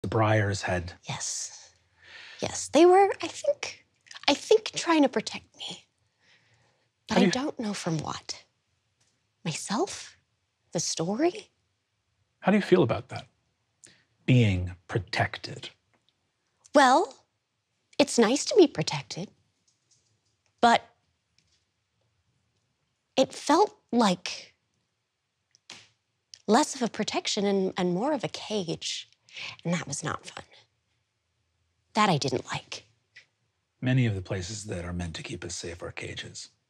The Briars had... Yes. Yes, they were, I think trying to protect me. But I don't know from what. Myself? The story? How do you feel about that? Being protected? Well, it's nice to be protected, but it felt like less of a protection and more of a cage, and that was not fun. That I didn't like. Many of the places that are meant to keep us safe are cages.